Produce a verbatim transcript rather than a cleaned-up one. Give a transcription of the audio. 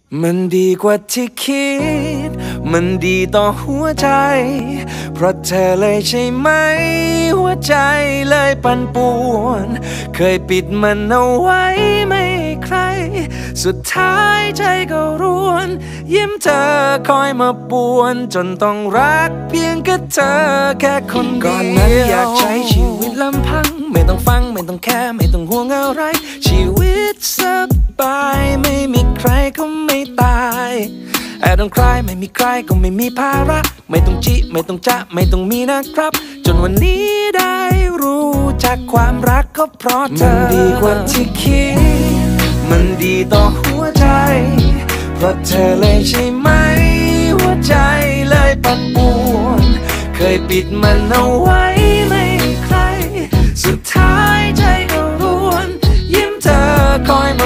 มันดีกว่าที่คิดมันดีต่อหัวใจเพราะเธอเลยใช่ไหมหัวใจเลยปั่นป่วนเคยปิดมันเอาไว้ไม่ใครสุดท้ายใจก็ร่วนยิ้มเธอคอยมาป่วนจนต้องรักเพียงแค่เธอแค่คนเดียวก่อนนั้นอยากใช้ชีวิตลำพังไม่ต้องฟังไม่ต้องแค่ไม่ต้องห่วงอะไรชีวิตสบายไม่มีใครก็ไม่ตายแอบต้องคลายไม่มีใครก็ไม่มีภาระไม่ต้องจิไม่ต้องจะไม่ต้องมีนะครับจนวันนี้ได้รู้จักความรักก็เพราะเธอมันดีกว่าที่คิดมันดีต่อหัวใจเพราะเธอเลยใช่ไหมหัวใจเลยปั่นป่วนเคยปิดมันเอาไว้ไม่ใครสุดท้ายใจก็ร่วนยิ้มเธอคอย